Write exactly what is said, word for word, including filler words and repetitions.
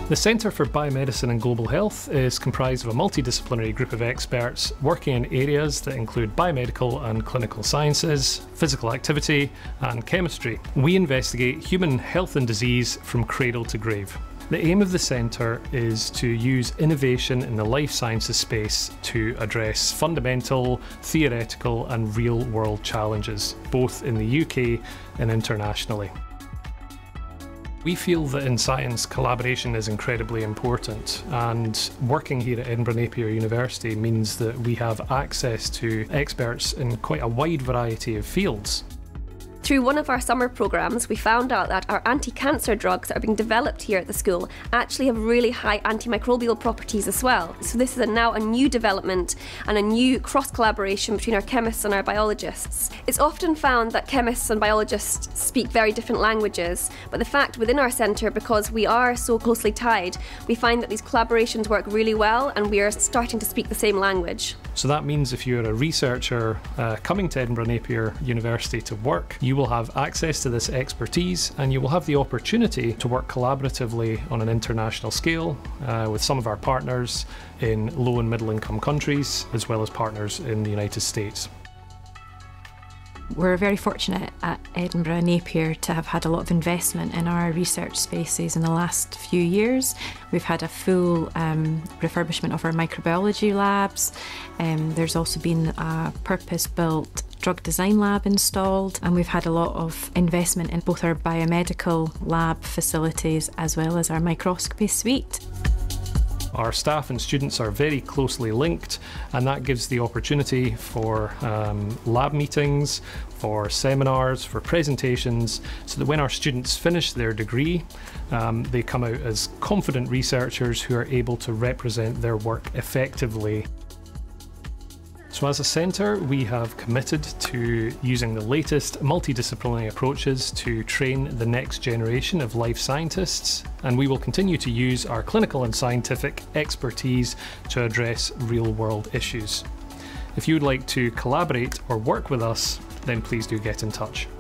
The Centre for Biomedicine and Global Health is comprised of a multidisciplinary group of experts working in areas that include biomedical and clinical sciences, physical activity, and chemistry. We investigate human health and disease from cradle to grave. The aim of the Centre is to use innovation in the life sciences space to address fundamental, theoretical and real-world challenges, both in the U K and internationally. We feel that in science, collaboration is incredibly important, and working here at Edinburgh Napier University means that we have access to experts in quite a wide variety of fields. Through one of our summer programmes, we found out that our anti-cancer drugs that are being developed here at the school actually have really high antimicrobial properties as well. So this is a, now a new development and a new cross-collaboration between our chemists and our biologists. It's often found that chemists and biologists speak very different languages, but the fact within our centre, because we are so closely tied, we find that these collaborations work really well and we are starting to speak the same language. So that means if you're a researcher uh, coming to Edinburgh Napier University to work, you will have access to this expertise and you will have the opportunity to work collaboratively on an international scale uh, with some of our partners in low and middle income countries, as well as partners in the United States. We're very fortunate at Edinburgh Napier to have had a lot of investment in our research spaces in the last few years. We've had a full um, refurbishment of our microbiology labs. Um, there's also been a purpose-built drug design lab installed, and we've had a lot of investment in both our biomedical lab facilities as well as our microscopy suite. Our staff and students are very closely linked, and that gives the opportunity for um, lab meetings, for seminars, for presentations, so that when our students finish their degree, um, they come out as confident researchers who are able to represent their work effectively. So as a centre, we have committed to using the latest multidisciplinary approaches to train the next generation of life scientists, and we will continue to use our clinical and scientific expertise to address real-world issues. If you would like to collaborate or work with us, then please do get in touch.